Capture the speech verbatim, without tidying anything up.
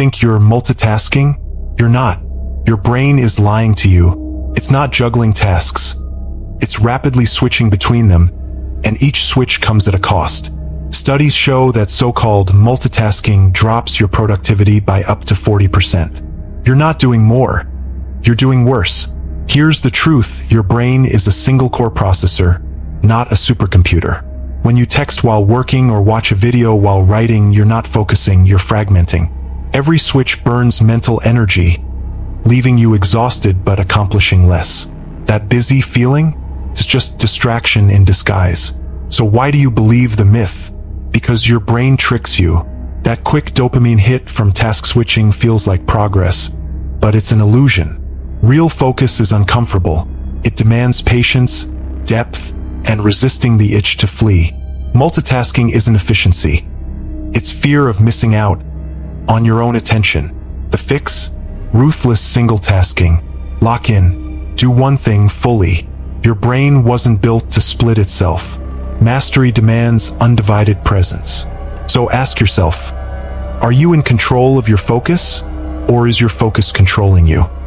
think you're multitasking? You're not. Your brain is lying to you. It's not juggling tasks. It's rapidly switching between them, and each switch comes at a cost. Studies show that so-called multitasking drops your productivity by up to forty percent. You're not doing more. You're doing worse. Here's the truth. Your brain is a single-core processor, not a supercomputer. When you text while working or watch a video while writing, you're not focusing, you're fragmenting. Every switch burns mental energy, leaving you exhausted but accomplishing less. That busy feeling is just distraction in disguise. So why do you believe the myth? Because your brain tricks you. That quick dopamine hit from task switching feels like progress, but it's an illusion. Real focus is uncomfortable. It demands patience, depth, and resisting the itch to flee. Multitasking isn't efficiency. It's fear of missing out on your own attention. The fix? Ruthless single tasking. Lock in. Do one thing fully. Your brain wasn't built to split itself. Mastery demands undivided presence. So ask yourself, are you in control of your focus, or is your focus controlling you?